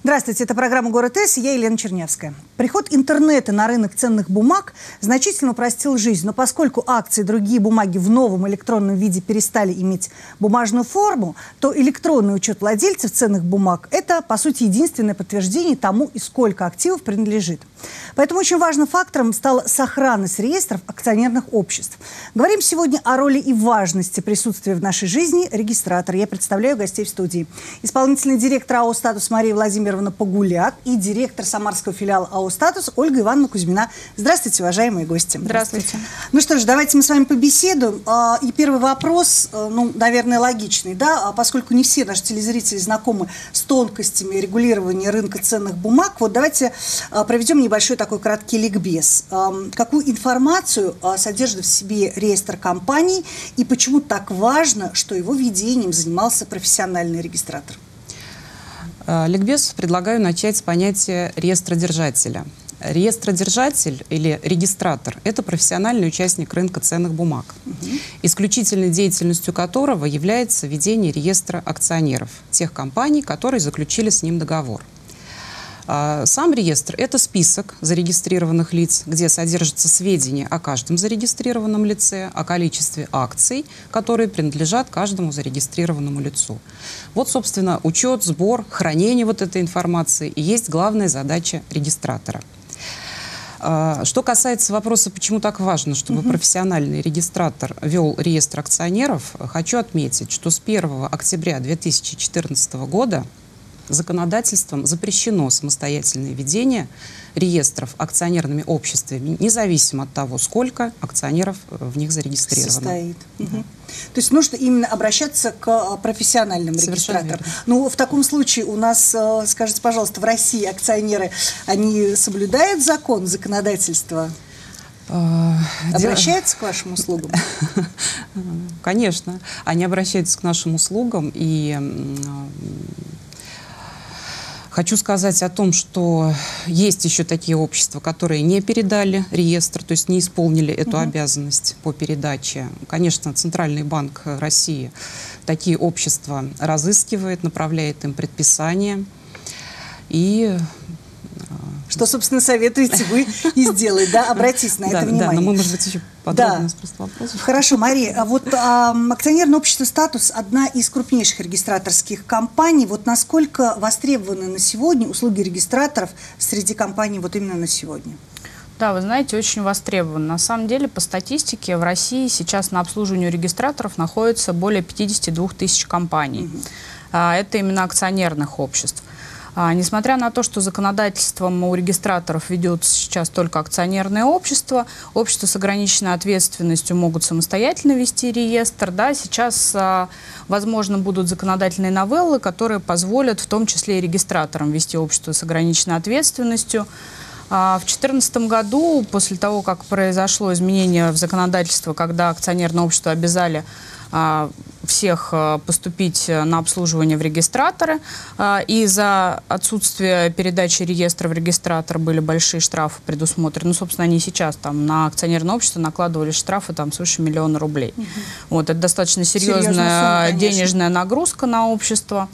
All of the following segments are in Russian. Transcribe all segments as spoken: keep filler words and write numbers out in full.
Здравствуйте, это программа «Город С», я Елена Чернявская. Приход интернета на рынок ценных бумаг значительно упростил жизнь, но поскольку акции и другие бумаги в новом электронном виде перестали иметь бумажную форму, то электронный учет владельцев ценных бумаг – это, по сути, единственное подтверждение тому, и сколько активов принадлежит. Поэтому очень важным фактором стала сохранность реестров акционерных обществ. Говорим сегодня о роли и важности присутствия в нашей жизни регистратора. Я представляю гостей в студии. Исполнительный директор АО «Статус» Мария Владимировна Погуляк и директор самарского филиала АО «Статус» Ольга Ивановна Кузьмина. Здравствуйте, уважаемые гости. Здравствуйте. Ну что ж, давайте мы с вами побеседуем. И первый вопрос, ну, наверное, логичный, да, поскольку не все наши телезрители знакомы с тонкостями регулирования рынка ценных бумаг. Вот давайте проведем небольшой такой краткий ликбез. Какую информацию содержит в себе реестр компаний и почему так важно, что его ведением занимался профессиональный регистратор? Ликбез предлагаю начать с понятия реестродержателя. Реестродержатель или регистратор – это профессиональный участник рынка ценных бумаг, угу. исключительной деятельностью которого является ведение реестра акционеров, тех компаний, которые заключили с ним договор. Сам реестр – это список зарегистрированных лиц, где содержатся сведения о каждом зарегистрированном лице, о количестве акций, которые принадлежат каждому зарегистрированному лицу. Вот, собственно, учет, сбор, хранение вот этой информации и есть главная задача регистратора. Что касается вопроса, почему так важно, чтобы uh-huh. профессиональный регистратор вел реестр акционеров, хочу отметить, что с первого октября две тысячи четырнадцатого года законодательством запрещено самостоятельное ведение реестров акционерными обществами, независимо от того, сколько акционеров в них зарегистрировано. Состоит. Угу. То есть нужно именно обращаться к профессиональным регистраторам. Ну, в таком случае у нас, скажите, пожалуйста, в России акционеры, они соблюдают закон, законодательство? Обращаются к вашим услугам? Конечно. Они обращаются к нашим услугам, и хочу сказать о том, что есть еще такие общества, которые не передали реестр, то есть не исполнили эту угу. обязанность по передаче. Конечно, Центральный банк России такие общества разыскивает, направляет им предписания. И что, собственно, советуете вы и сделать, да? Обратись на это внимание. Да, но мы, может быть, еще подробно спросим вопросов. Хорошо, Мария, а вот а, акционерное общество «Статус» – одна из крупнейших регистраторских компаний. Вот насколько востребованы на сегодня услуги регистраторов среди компаний вот именно на сегодня? Да, вы знаете, очень востребован. На самом деле, по статистике, в России сейчас на обслуживании регистраторов находится более пятидесяти двух тысяч компаний. Угу. А, это именно акционерных обществ. А, несмотря на то, что законодательством у регистраторов ведется сейчас только акционерное общество, общества с ограниченной ответственностью могут самостоятельно вести реестр. Да, сейчас, а, возможно, будут законодательные новеллы, которые позволят в том числе и регистраторам вести общество с ограниченной ответственностью. А, в две тысячи четырнадцатом году, после того, как произошло изменение в законодательство, когда акционерное общество обязали а, всех поступить на обслуживание в регистраторы, и за отсутствие передачи реестра в регистратор были большие штрафы предусмотрены. Ну, собственно, они сейчас там на акционерное общество накладывали штрафы там свыше миллиона рублей. Угу. Вот, это достаточно серьезная сумма, денежная нагрузка на общество.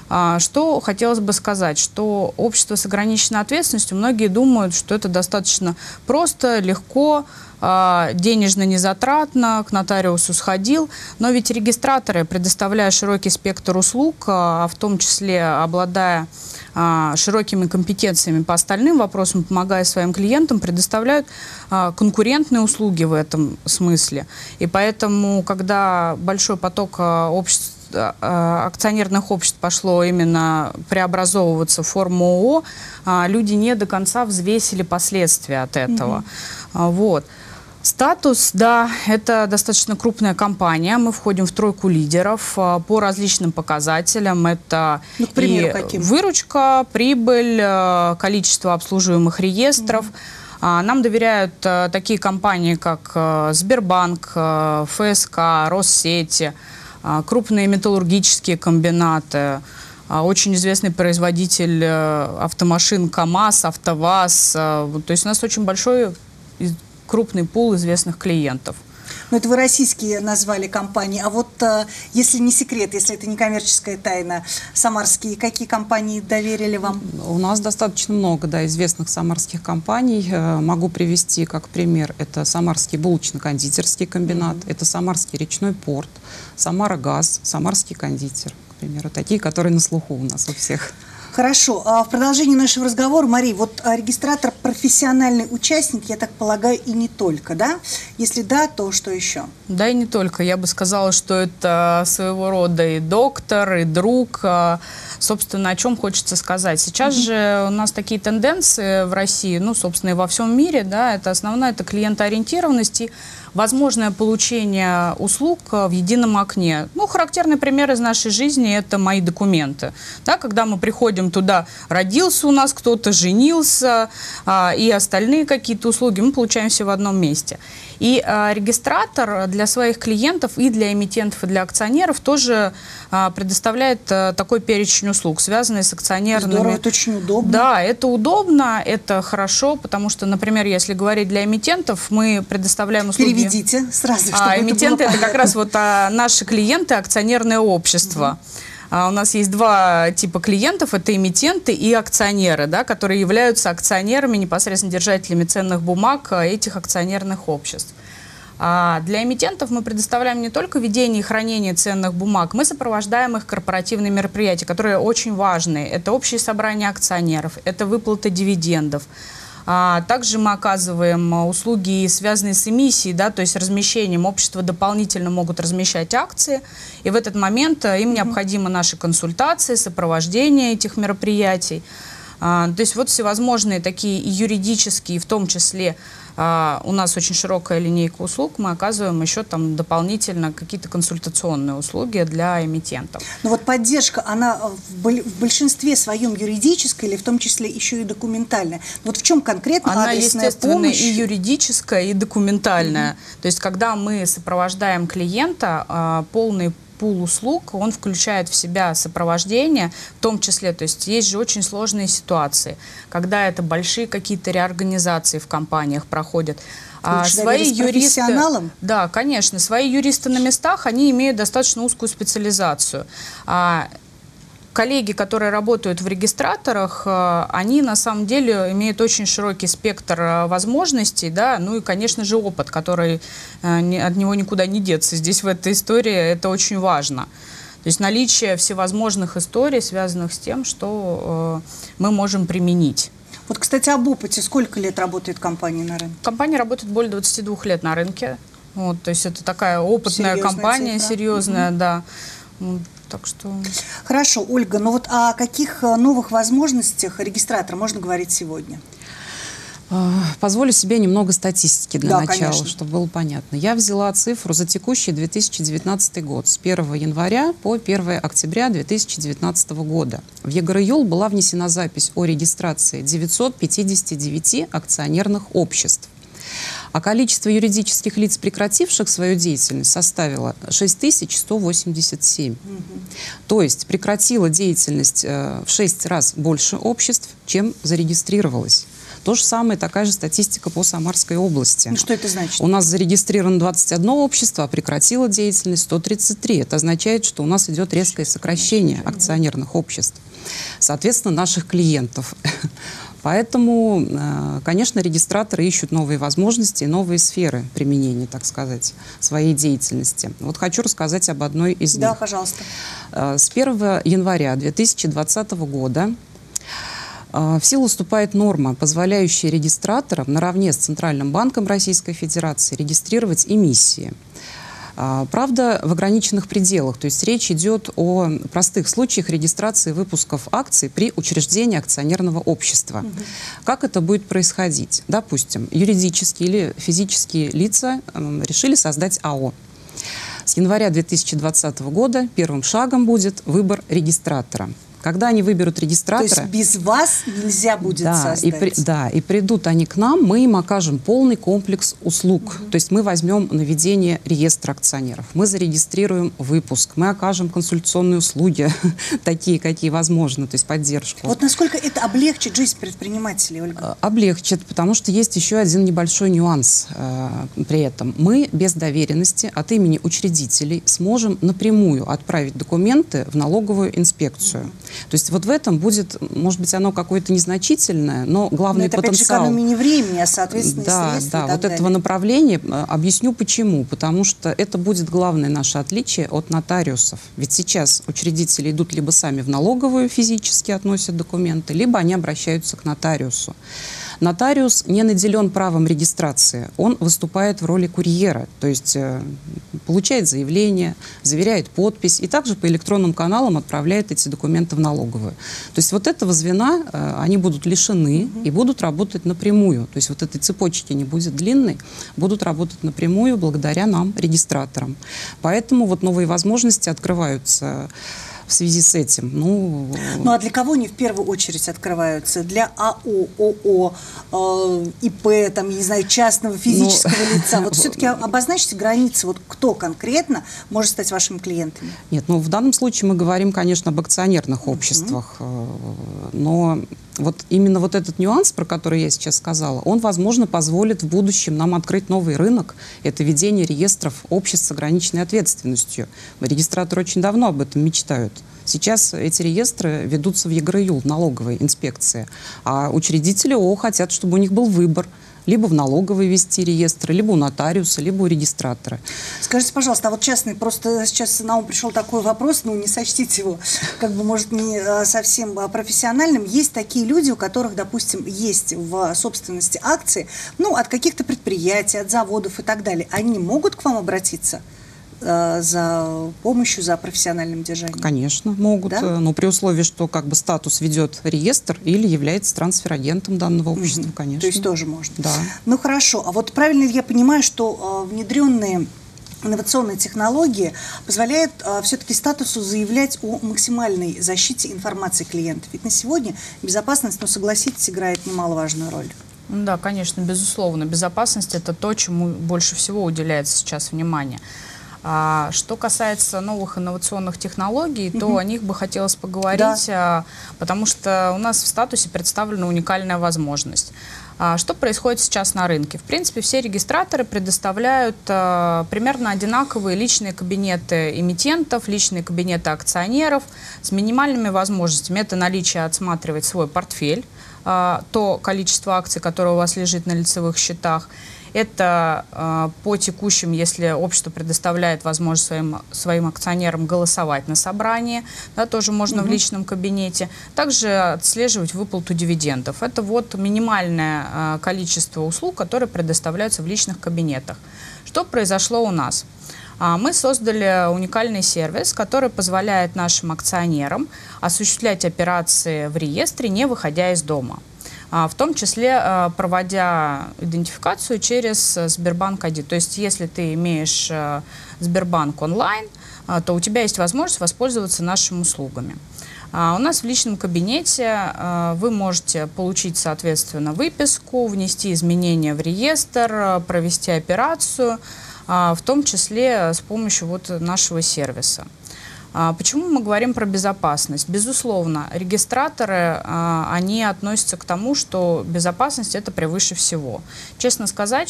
Что хотелось бы сказать, что общество с ограниченной ответственностью, многие думают, что это достаточно просто, легко, денежно незатратно, к нотариусу сходил, но ведь регистраторы, предоставляя широкий спектр услуг, а в том числе обладая широкими компетенциями по остальным вопросам, помогая своим клиентам, предоставляют конкурентные услуги в этом смысле. И поэтому, когда большой поток обществ, акционерных обществ пошло именно преобразовываться в форму ООО, люди не до конца взвесили последствия от этого. Mm-hmm. Вот. «Статус», да, это достаточно крупная компания. Мы входим в тройку лидеров по различным показателям. Это ну, к примеру, и каким? Выручка, прибыль, количество обслуживаемых реестров. Mm-hmm. Нам доверяют такие компании, как Сбербанк, ФСК, Россети, крупные металлургические комбинаты, очень известный производитель автомашин КАМАЗ, АвтоВАЗ. То есть у нас очень большой крупный пул известных клиентов. Ну, это вы российские назвали компании. А вот, э, если не секрет, если это не коммерческая тайна, самарские, какие компании доверили вам? У нас достаточно много, да, известных самарских компаний. Э, могу привести как пример. Это Самарский булочно-кондитерский комбинат, mm-hmm. это Самарский речной порт, Самара-газ, Самарский кондитер, к примеру. Такие, которые на слуху у нас у всех. Хорошо. А в продолжении нашего разговора, Мария, вот регистратор профессиональный участник, я так полагаю, и не только, да? Если да, то что еще? Да, и не только. Я бы сказала, что это своего рода и доктор, и друг. Собственно, о чем хочется сказать. Сейчас mm-hmm. же у нас такие тенденции в России, ну, собственно, и во всем мире, да, это основная, это клиентоориентированность и возможное получение услуг в едином окне. Ну, характерный пример из нашей жизни – это мои документы. Да, когда мы приходим туда, родился у нас кто-то, женился, а, и остальные какие-то услуги мы получаем все в одном месте. И а, регистратор для своих клиентов и для эмитентов, и для акционеров тоже а, предоставляет а, такой перечень услуг, связанный с акционерными. Здорово, это очень удобно. Да, это удобно, это хорошо, потому что, например, если говорить для эмитентов, мы предоставляем услуги... Переведите сразу, чтобы а, это эмитенты было это как раз вот а, наши клиенты, акционерное общество. Mm-hmm. а, у нас есть два типа клиентов, это эмитенты и акционеры, да, которые являются акционерами, непосредственно держателями ценных бумаг этих акционерных обществ. А для эмитентов мы предоставляем не только ведение и хранение ценных бумаг, мы сопровождаем их корпоративные мероприятия, которые очень важны. Это общие собрания акционеров, это выплата дивидендов. А также мы оказываем услуги, связанные с эмиссией, да, то есть размещением. Общества дополнительно могут размещать акции, и в этот момент им mm-hmm. необходимы наши консультации, сопровождение этих мероприятий. А, то есть вот всевозможные такие и юридические, в том числе а, у нас очень широкая линейка услуг, мы оказываем еще там дополнительно какие-то консультационные услуги для эмитентов. Но вот поддержка, она в большинстве своем юридическая или в том числе еще и документальная? Вот в чем конкретно она, адресная естественно, помощь? И юридическая, и документальная. Mm-hmm. То есть когда мы сопровождаем клиента, а, полный пул услуг, он включает в себя сопровождение, в том числе, то есть есть же очень сложные ситуации, когда это большие какие-то реорганизации в компаниях проходят. А свои юристы, да, конечно, свои юристы на местах, они имеют достаточно узкую специализацию. А коллеги, которые работают в регистраторах, они на самом деле имеют очень широкий спектр возможностей, да, ну и, конечно же, опыт, который от него никуда не деться. Здесь в этой истории это очень важно. То есть наличие всевозможных историй, связанных с тем, что мы можем применить. Вот, кстати, об опыте. Сколько лет работает компания на рынке? Компания работает более двадцати двух лет на рынке. Вот, то есть это такая опытная серьезная компания, цифра. серьезная, угу. да. Так что... Хорошо, Ольга, но вот о каких новых возможностях регистратора можно говорить сегодня? Позволю себе немного статистики для да, начала, конечно. чтобы было понятно. Я взяла цифру за текущий две тысячи девятнадцатый год, с первого января по первое октября две тысячи девятнадцатого года. В ЕГРЮЛ была внесена запись о регистрации девятисот пятидесяти девяти акционерных обществ. А количество юридических лиц, прекративших свою деятельность, составило шесть тысяч сто восемьдесят семь. Угу. То есть прекратила деятельность э, в шесть раз больше обществ, чем зарегистрировалось. То же самое, такая же статистика по Самарской области. Ну, что это значит? У нас зарегистрировано двадцать одно общество, а прекратило деятельность сто тридцать три. Это означает, что у нас идет резкое сокращение акционерных обществ. Соответственно, наших клиентов. Поэтому, конечно, регистраторы ищут новые возможности и новые сферы применения, так сказать, своей деятельности. Вот хочу рассказать об одной из них. Да, пожалуйста. С первого января две тысячи двадцатого года в силу вступает норма, позволяющая регистраторам наравне с Центральным банком Российской Федерации регистрировать эмиссии. Правда, в ограниченных пределах, то есть речь идет о простых случаях регистрации выпусков акций при учреждении акционерного общества. Угу. Как это будет происходить? Допустим, юридические или физические лица э, решили создать АО. С января две тысячи двадцатого года первым шагом будет выбор регистратора. Когда они выберут регистратора... То есть без вас нельзя будет да, создать? И при, да, и придут они к нам, мы им окажем полный комплекс услуг. Угу. То есть мы возьмем наведение реестра акционеров, мы зарегистрируем выпуск, мы окажем консультационные услуги, такие, какие возможны, то есть поддержку. Вот насколько это облегчит жизнь предпринимателей, Ольга? Облегчит, потому что есть еще один небольшой нюанс э, при этом. Мы без доверенности от имени учредителей сможем напрямую отправить документы в налоговую инспекцию. Угу. То есть вот в этом будет, может быть, оно какое-то незначительное, но главный но это, потенциал... опять же, экономия времени, а, соответственно, да, средств да, и так вот далее. этого направления объясню почему. Потому что это будет главное наше отличие от нотариусов. Ведь сейчас учредители идут либо сами в налоговую физически относят документы, либо они обращаются к нотариусу. Нотариус не наделен правом регистрации, он выступает в роли курьера, то есть э, получает заявление, заверяет подпись и также по электронным каналам отправляет эти документы в налоговую. То есть вот этого звена э, они будут лишены mm-hmm. и будут работать напрямую, то есть вот этой цепочки не будет длинной, будут работать напрямую благодаря нам, регистраторам. Поэтому вот новые возможности открываются в связи с этим. Ну, ну а для кого они в первую очередь открываются? Для АО, ООО, э, ИП, там, я не знаю, частного физического ну, лица? Вот все-таки обозначьте границы, вот кто конкретно может стать вашими клиентами? Нет, ну в данном случае мы говорим, конечно, об акционерных обществах, mm-hmm. но вот именно вот этот нюанс, про который я сейчас сказала, он, возможно, позволит в будущем нам открыть новый рынок. Это ведение реестров обществ с ограниченной ответственностью. Регистраторы очень давно об этом мечтают. Сейчас эти реестры ведутся в ЕГРЮЛ, в налоговой инспекции. А учредители ООО хотят, чтобы у них был выбор. Либо в налоговой вести реестры, либо у нотариуса, либо у регистратора. Скажите, пожалуйста, а вот частный, просто сейчас на ум пришел такой вопрос, ну не сочтите его, как бы, может, не совсем профессиональным. Есть такие люди, у которых, допустим, есть в собственности акции, ну, от каких-то предприятий, от заводов и так далее. Они могут к вам обратиться за помощью, за профессиональным держанием? Конечно, могут, да? Но при условии, что как бы статус ведет реестр или является трансфер-агентом данного общества, угу. конечно. То есть тоже можно? Да. Ну хорошо, а вот правильно ли я понимаю, что э, внедренные инновационные технологии позволяют э, все-таки статусу заявлять о максимальной защите информации клиентов? Ведь на сегодня безопасность, ну согласитесь, играет немаловажную роль. Да, конечно, безусловно. Безопасность – это то, чему больше всего уделяется сейчас внимание. А что касается новых инновационных технологий, то mm-hmm. о них бы хотелось поговорить, да. потому что у нас в статусе представлена уникальная возможность. А что происходит сейчас на рынке? В принципе, все регистраторы предоставляют а, примерно одинаковые личные кабинеты эмитентов, личные кабинеты акционеров с минимальными возможностями. Это наличие отсматривать свой портфель, а, то количество акций, которое у вас лежит на лицевых счетах. Это э, по текущим, если общество предоставляет возможность своим, своим акционерам голосовать на собрании, да, тоже можно [S2] Угу. [S1] В личном кабинете. Также отслеживать выплату дивидендов. Это вот минимальное э, количество услуг, которые предоставляются в личных кабинетах. Что произошло у нас? А, мы создали уникальный сервис, который позволяет нашим акционерам осуществлять операции в реестре, не выходя из дома. В том числе проводя идентификацию через Сбербанк ай ди. То есть если ты имеешь Сбербанк онлайн, то у тебя есть возможность воспользоваться нашими услугами. У нас в личном кабинете вы можете получить, соответственно, выписку, внести изменения в реестр, провести операцию, в том числе с помощью вот нашего сервиса. Почему мы говорим про безопасность? Безусловно, регистраторы, они относятся к тому, что безопасность – это превыше всего. Честно сказать,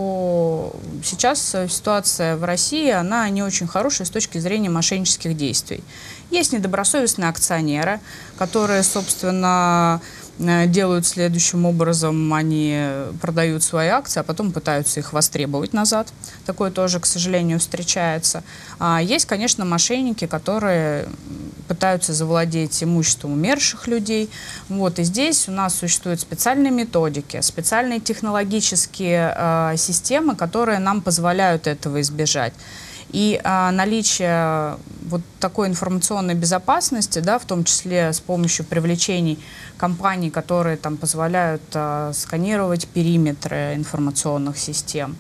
что сейчас ситуация в России, она не очень хорошая с точки зрения мошеннических действий. Есть недобросовестные акционеры, которые, собственно, делают следующим образом: они продают свои акции, а потом пытаются их востребовать назад. Такое тоже, к сожалению, встречается. А есть, конечно, мошенники, которые пытаются завладеть имуществом умерших людей. Вот, и здесь у нас существуют специальные методики, специальные технологические э, системы, которые нам позволяют этого избежать. И а, наличие вот такой информационной безопасности, да, в том числе с помощью привлечений компаний, которые там позволяют а, сканировать периметры информационных систем,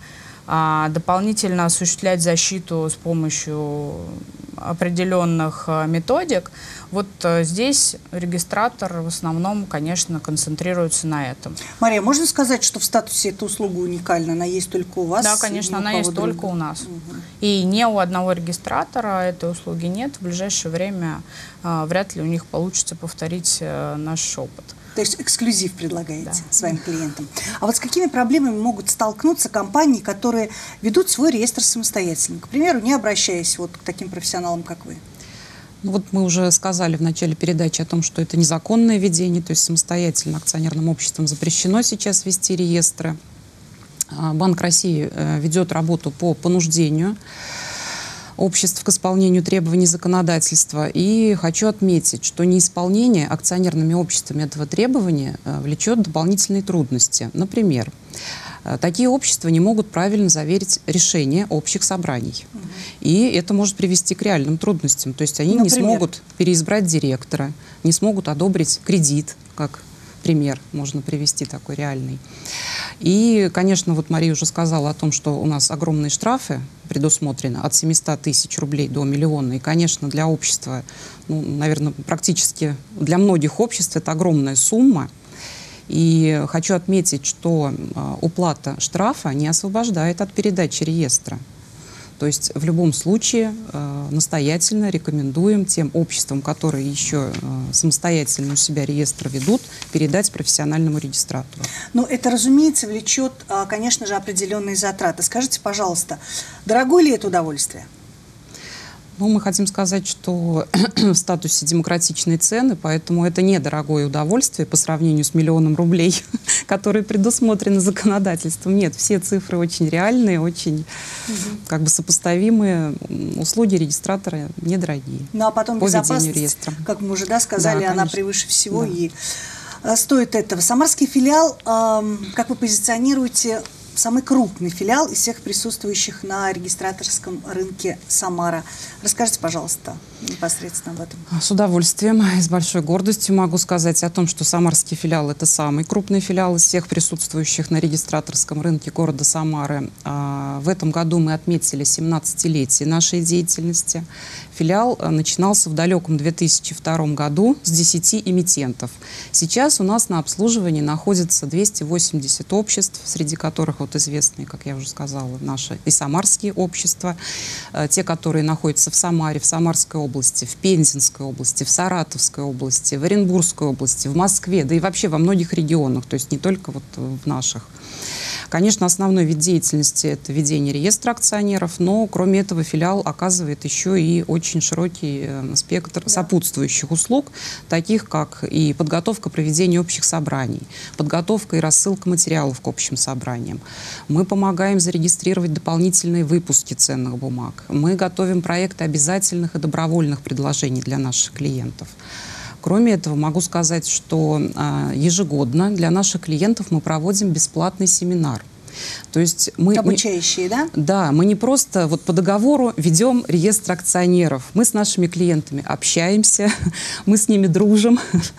а, дополнительно осуществлять защиту с помощью определенных а, методик. Вот а, здесь регистратор в основном, конечно, концентрируется на этом. Мария, можно сказать, что в статусе эта услуга уникальна? Она есть только у вас? Да, конечно, она есть другого? только у нас. Угу. И ни у одного регистратора этой услуги нет. В ближайшее время а, вряд ли у них получится повторить а, наш опыт. То есть эксклюзив предлагаете, да, своим клиентам. А вот с какими проблемами могут столкнуться компании, которые ведут свой реестр самостоятельно? К примеру, не обращаясь вот к таким профессионалам, как вы. Ну, вот мы уже сказали в начале передачи о том, что это незаконное ведение, то есть самостоятельно акционерным обществом запрещено сейчас вести реестры. Банк России ведет работу по понуждению обществ к исполнению требований законодательства. И хочу отметить, что неисполнение акционерными обществами этого требования влечет дополнительные трудности. Например, такие общества не могут правильно заверить решения общих собраний. Угу. И это может привести к реальным трудностям. То есть они Например? не смогут переизбрать директора, не смогут одобрить кредит, как пример можно привести такой реальный. И, конечно, вот Мария уже сказала о том, что у нас огромные штрафы предусмотрены от семисот тысяч рублей до миллиона. И, конечно, для общества, ну, наверное, практически для многих обществ это огромная сумма. И хочу отметить, что э, уплата штрафа не освобождает от передачи реестра. То есть в любом случае э, настоятельно рекомендуем тем обществам, которые еще э, самостоятельно у себя реестр ведут, передать профессиональному регистратору. Ну, это, разумеется, влечет, э, конечно же, определенные затраты. Скажите, пожалуйста, дорогое ли это удовольствие? Ну, мы хотим сказать, что в статусе демократичные цены, поэтому это недорогое удовольствие по сравнению с миллионом рублей, которые предусмотрены законодательством. Нет, все цифры очень реальные, очень угу. как бы сопоставимые. Услуги регистратора недорогие. Ну, а потом по безопасность, реестра. Как мы уже да, сказали, да, она превыше всего да. и э, стоит этого. Самарский филиал, э, как вы позиционируете, самый крупный филиал из всех присутствующих на регистраторском рынке Самара. Расскажите, пожалуйста, непосредственно об этом. С удовольствием и с большой гордостью могу сказать о том, что самарский филиал – это самый крупный филиал из всех присутствующих на регистраторском рынке города Самары. В этом году мы отметили семнадцатилетие нашей деятельности. Филиал начинался в далеком две тысячи втором году с десяти эмитентов. Сейчас у нас на обслуживании находится двести восемьдесят обществ, среди которых вот известные, как я уже сказала, наши и самарские общества, те, которые находятся в Самаре, в Самарской области, в Пензенской области, в Саратовской области, в Оренбургской области, в Москве, да и вообще во многих регионах, то есть не только вот в наших. Конечно, основной вид деятельности – это ведение реестра акционеров, но кроме этого филиал оказывает еще и очень широкий спектр сопутствующих услуг, таких как и подготовка проведения общих собраний, подготовка и рассылка материалов к общим собраниям. Мы помогаем зарегистрировать дополнительные выпуски ценных бумаг. Мы готовим проекты обязательных и добровольных предложений для наших клиентов. Кроме этого, могу сказать, что а, ежегодно для наших клиентов мы проводим бесплатный семинар. То есть мы, Обучающие, мы, да? Да, мы не просто вот по договору ведем реестр акционеров. Мы с нашими клиентами общаемся, мы с ними дружим,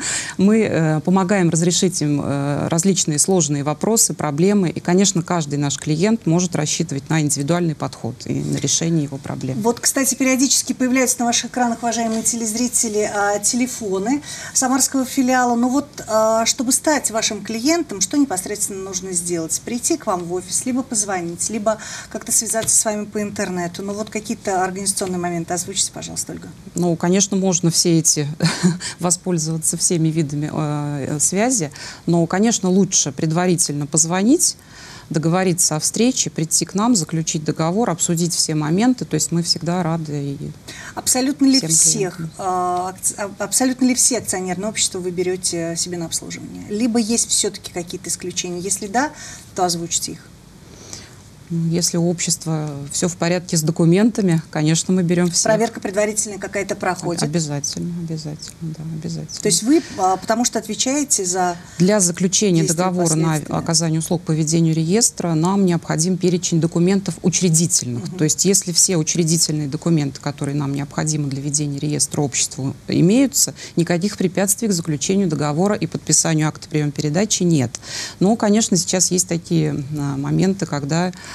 мы э, помогаем разрешить им э, различные сложные вопросы, проблемы. И, конечно, каждый наш клиент может рассчитывать на индивидуальный подход и на решение его проблем. Вот, кстати, периодически появляются на ваших экранах, уважаемые телезрители, э, телефоны самарского филиала. Ну вот, э, чтобы стать вашим клиентом, что непосредственно нужно сделать? Прийти к вам в офис, либо позвонить, либо как-то связаться с вами по интернету. Ну вот какие-то организационные моменты озвучите, пожалуйста, Ольга. Ну, конечно, можно все эти воспользоваться всеми видами э, связи, но, конечно, лучше предварительно позвонить, договориться о встрече, прийти к нам, заключить договор, обсудить все моменты. То есть мы всегда рады. И абсолютно ли всех, э, абсолютно ли все акционерные общества вы берете себе на обслуживание? Либо есть все-таки какие-то исключения? Если да, то озвучьте их. Если у общества все в порядке с документами, конечно, мы берем все. Проверка предварительная какая-то проходит? Обязательно, обязательно, да, обязательно. То есть вы, потому что отвечаете за... Для заключения договора на оказание услуг по ведению реестра нам необходим перечень документов учредительных. Угу. То есть если все учредительные документы, которые нам необходимы для ведения реестра обществу, имеются, никаких препятствий к заключению договора и подписанию акта приема-передачи нет. Но, конечно, сейчас есть такие моменты, когда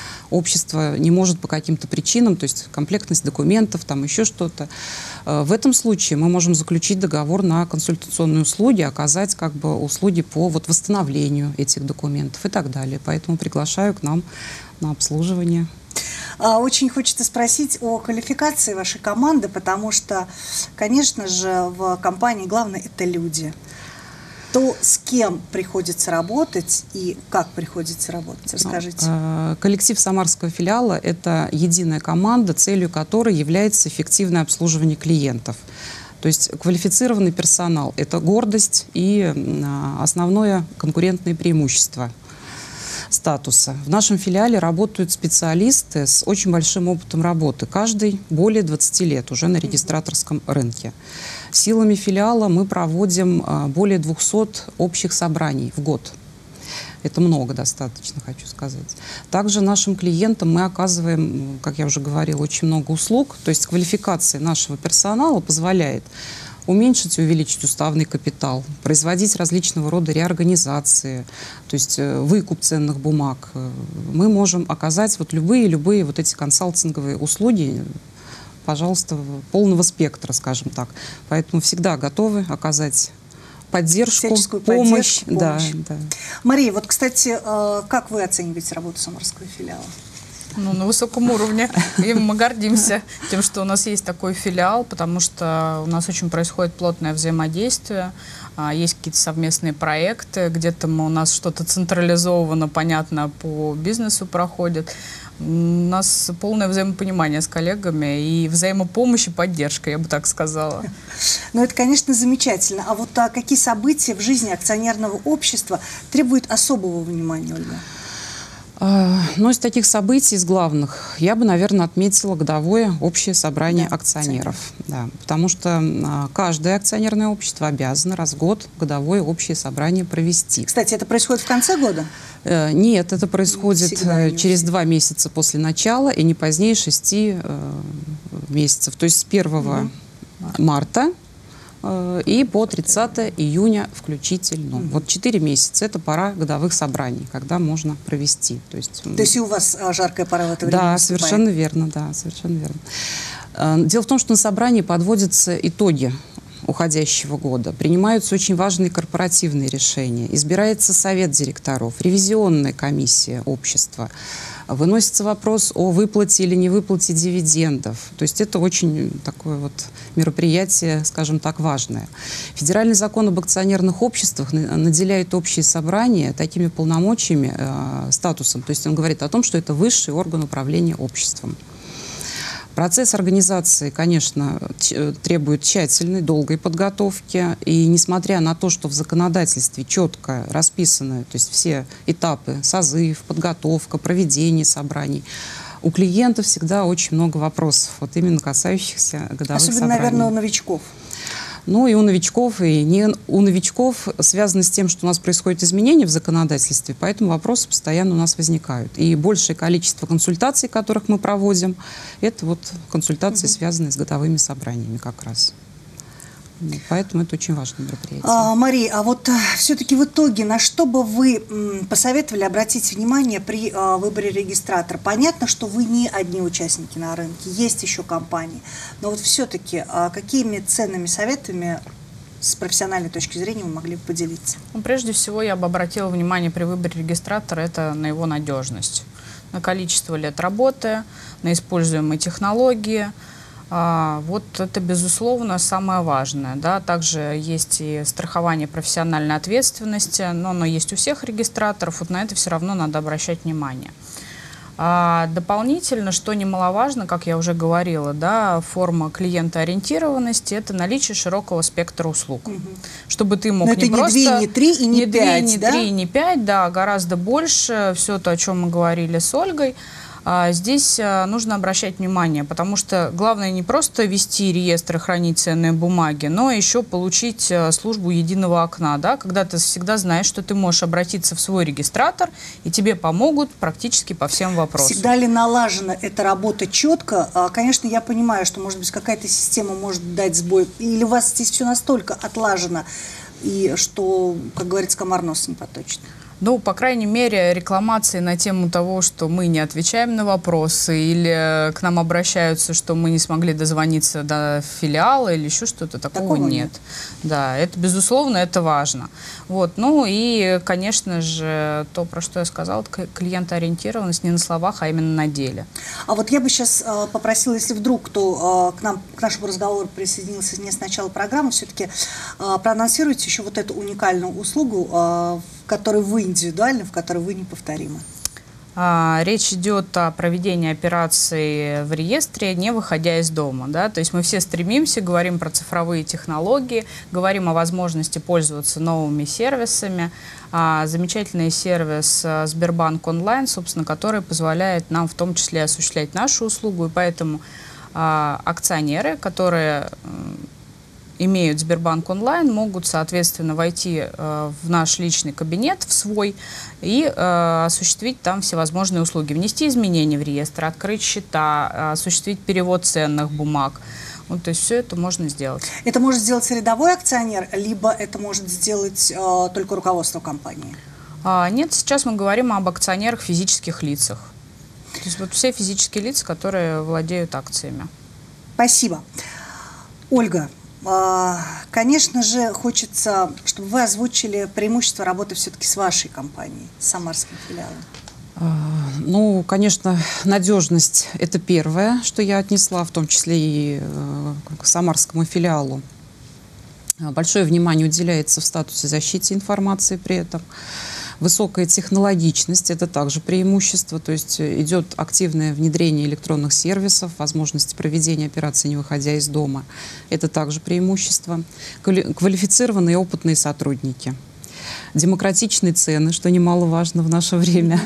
общество не может по каким-то причинам, то есть комплектность документов, там еще что-то. В этом случае мы можем заключить договор на консультационные услуги, оказать как бы услуги по вот восстановлению этих документов и так далее. Поэтому приглашаю к нам на обслуживание. Очень хочется спросить о квалификации вашей команды, потому что, конечно же, в компании главное – это люди. То, с кем приходится работать и как приходится работать, расскажите. Коллектив самарского филиала – это единая команда, целью которой является эффективное обслуживание клиентов. То есть квалифицированный персонал – это гордость и основное конкурентное преимущество статуса. В нашем филиале работают специалисты с очень большим опытом работы. Каждый более двадцати лет уже на регистраторском рынке. Силами филиала мы проводим более двухсот общих собраний в год. Это много достаточно, хочу сказать. Также нашим клиентам мы оказываем, как я уже говорила, очень много услуг. То есть квалификация нашего персонала позволяет уменьшить и увеличить уставный капитал, производить различного рода реорганизации, то есть выкуп ценных бумаг. Мы можем оказать вот любые-любые вот эти консалтинговые услуги, пожалуйста, полного спектра, скажем так. Поэтому всегда готовы оказать поддержку, помощь. помощь. Да, да. Мария, вот, кстати, как вы оцениваете работу самарского филиала? Ну, на высоком уровне. И мы гордимся тем, что у нас есть такой филиал, потому что у нас очень происходит плотное взаимодействие, есть какие-то совместные проекты, где-то мы, у нас что-то централизованно, понятно, по бизнесу проходит. У нас полное взаимопонимание с коллегами и взаимопомощь и поддержка, я бы так сказала. Ну, это, конечно, замечательно. А вот а какие события в жизни акционерного общества требуют особого внимания, Ольга? Ну, из таких событий, из главных, я бы, наверное, отметила годовое общее собрание да, акционеров. Да, потому что а, каждое акционерное общество обязано раз в год годовое общее собрание провести. Кстати, это происходит в конце года? Э, нет, это происходит через два месяца после начала и не позднее шести э, месяцев. То есть с первого угу. марта и по тридцатое июня включительно. Mm-hmm. Вот четыре месяца – это пора годовых собраний, когда можно провести. То есть, То есть и у вас жаркая пора в это время? Да, наступает. совершенно верно, да, совершенно верно. Дело в том, что на собрании подводятся итоги уходящего года. Принимаются очень важные корпоративные решения. Избирается совет директоров, ревизионная комиссия общества. Выносится вопрос о выплате или невыплате дивидендов. То есть это очень такое вот мероприятие, скажем так, важное. Федеральный закон об акционерных обществах наделяет общие собрания такими полномочиями, э, статусом. То есть он говорит о том, что это высший орган управления обществом. Процесс организации, конечно, требует тщательной, долгой подготовки. И несмотря на то, что в законодательстве четко расписаны, то есть все этапы, созыв, подготовка, проведение собраний, у клиентов всегда очень много вопросов, вот именно касающихся годовых Особенно, собраний. наверное, у новичков. Ну и у новичков, и не у новичков связано с тем, что у нас происходят изменения в законодательстве, поэтому вопросы постоянно у нас возникают. И большее количество консультаций, которых мы проводим, это вот консультации, угу. связанные с годовыми собраниями как раз. Поэтому это очень важное мероприятие. А, Мария, а вот а, все-таки в итоге на что бы вы м, посоветовали обратить внимание при а, выборе регистратора? Понятно, что вы не одни участники на рынке, есть еще компании, но вот все-таки а, какими ценными советами с профессиональной точки зрения вы могли бы поделиться? Ну, прежде всего, я бы обратила внимание при выборе регистратора это на его надежность, на количество лет работы, на используемые технологии. А, вот это, безусловно, самое важное. Да? Также есть и страхование профессиональной ответственности, но оно есть у всех регистраторов, вот на это все равно надо обращать внимание. А, дополнительно, что немаловажно, как я уже говорила, да, форма клиентоориентированности – это наличие широкого спектра услуг. Угу. Чтобы ты мог но не это просто… не две, не три и не, не пять, две, не да? три, не пять, да, гораздо больше. Все то, о чем мы говорили с Ольгой. Здесь нужно обращать внимание, потому что главное не просто вести реестр и хранить ценные бумаги, но еще получить службу единого окна, да, когда ты всегда знаешь, что ты можешь обратиться в свой регистратор, и тебе помогут практически по всем вопросам. Всегда ли налажена эта работа четко? Конечно, я понимаю, что, может быть, какая-то система может дать сбой, или у вас здесь все настолько отлажено, и что, как говорится, комар нос не поточит? Ну, по крайней мере, рекламации на тему того, что мы не отвечаем на вопросы, или к нам обращаются, что мы не смогли дозвониться до филиала, или еще что-то, такого, такого нет. нет. Да, это, безусловно, это важно. Вот. Ну и, конечно же, то, про что я сказала, клиентоориентированность не на словах, а именно на деле. А вот я бы сейчас э, попросила, если вдруг кто э, к нам, к нашему разговору присоединился не с начала программы, все-таки э, проанонсируйте еще вот эту уникальную услугу, э, в которой вы индивидуальны, в которой вы неповторимы. А, речь идет о проведении операции в реестре, не выходя из дома. Да? То есть мы все стремимся, говорим про цифровые технологии, говорим о возможности пользоваться новыми сервисами. А, замечательный сервис Сбербанк онлайн, собственно, который позволяет нам в том числе осуществлять нашу услугу. И поэтому а, акционеры, которые имеют Сбербанк онлайн, могут, соответственно, войти э, в наш личный кабинет, в свой, и э, осуществить там всевозможные услуги. Внести изменения в реестр, открыть счета, э, осуществить перевод ценных бумаг. Вот, то есть все это можно сделать. Это может сделать рядовой акционер, либо это может сделать э, только руководство компании? А, нет, сейчас мы говорим об акционерах, физических лицах. То есть вот все физические лица, которые владеют акциями. Спасибо. Ольга, конечно же, хочется, чтобы вы озвучили преимущество работы все-таки с вашей компанией, с самарским филиалом. Ну, конечно, надежность – это первое, что я отнесла, в том числе и к самарскому филиалу. Большое внимание уделяется в статусе защиты информации при этом. Высокая технологичность – это также преимущество, то есть идет активное внедрение электронных сервисов, возможность проведения операций, не выходя из дома. Это также преимущество. Квалифицированные и опытные сотрудники. Демократичные цены, что немаловажно в наше время.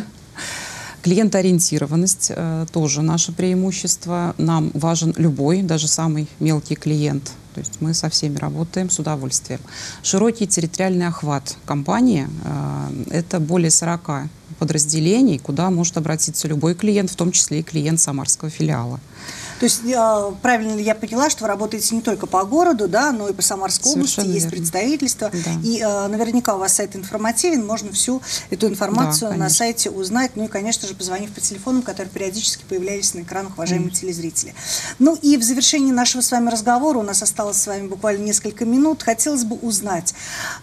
Клиентоориентированность э, тоже наше преимущество. Нам важен любой, даже самый мелкий клиент. То есть мы со всеми работаем с удовольствием. Широкий территориальный охват компании э, – это более сорока подразделений, куда может обратиться любой клиент, в том числе и клиент самарского филиала. То есть правильно ли я поняла, что вы работаете не только по городу, да, но и по Самарской области, есть представительство. Да. И э, наверняка у вас сайт информативен, можно всю эту информацию да, на сайте узнать. Ну и, конечно же, позвонив по телефонам, которые периодически появлялись на экранах, уважаемые mm. телезрители. Ну и в завершении нашего с вами разговора, у нас осталось с вами буквально несколько минут, хотелось бы узнать,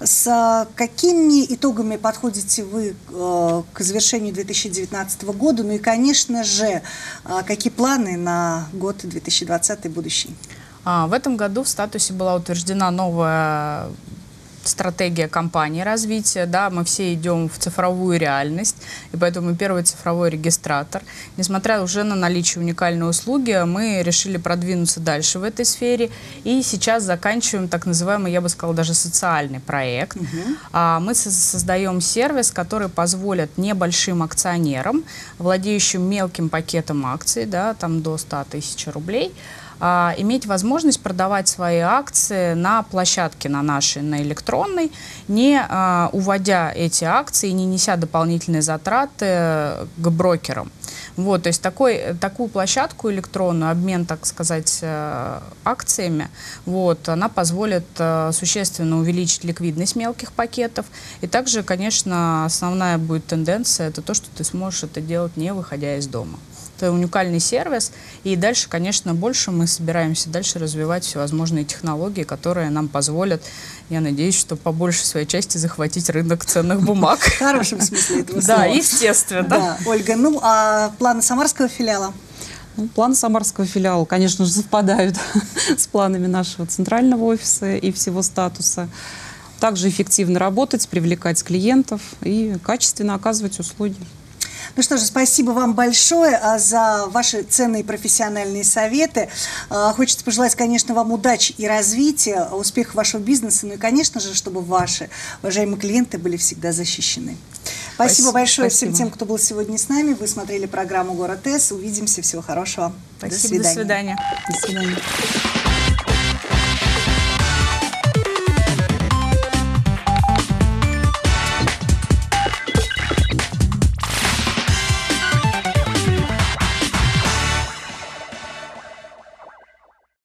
с какими итогами подходите вы э, к завершению две тысячи девятнадцатого года, ну и, конечно же, э, какие планы на год две тысячи двадцатый будущий? А, в этом году в статусе была утверждена новая стратегия компании развития. Да, мы все идем в цифровую реальность, и поэтому первый цифровой регистратор. Несмотря уже на наличие уникальной услуги, мы решили продвинуться дальше в этой сфере, и сейчас заканчиваем так называемый, я бы сказала, даже социальный проект. Угу. А, мы создаем сервис, который позволит небольшим акционерам, владеющим мелким пакетом акций, да, там до ста тысяч рублей, А, иметь возможность продавать свои акции на площадке на нашей, на электронной, не а, уводя эти акции, не неся дополнительные затраты к брокерам. Вот, то есть такой, такую площадку электронную, обмен, так сказать, акциями, вот, она позволит существенно увеличить ликвидность мелких пакетов. И также, конечно, основная будет тенденция, это то, что ты сможешь это делать, не выходя из дома. Это уникальный сервис, и дальше, конечно, больше мы собираемся дальше развивать всевозможные технологии, которые нам позволят, я надеюсь, что по большей своей части захватить рынок ценных бумаг. В хорошем смысле этого слова. Да, естественно. Да. Ольга, ну а планы самарского филиала? Ну, планы самарского филиала, конечно же, совпадают с планами нашего центрального офиса и всего статуса. Также эффективно работать, привлекать клиентов и качественно оказывать услуги. Ну что же, спасибо вам большое за ваши ценные профессиональные советы. Хочется пожелать, конечно, вам удачи и развития, успехов вашего бизнеса, ну и, конечно же, чтобы ваши уважаемые клиенты были всегда защищены. Спасибо, спасибо большое спасибо. всем тем, кто был сегодня с нами. Вы смотрели программу «Город С». Увидимся. Всего хорошего. Спасибо. До свидания. До свидания. До свидания.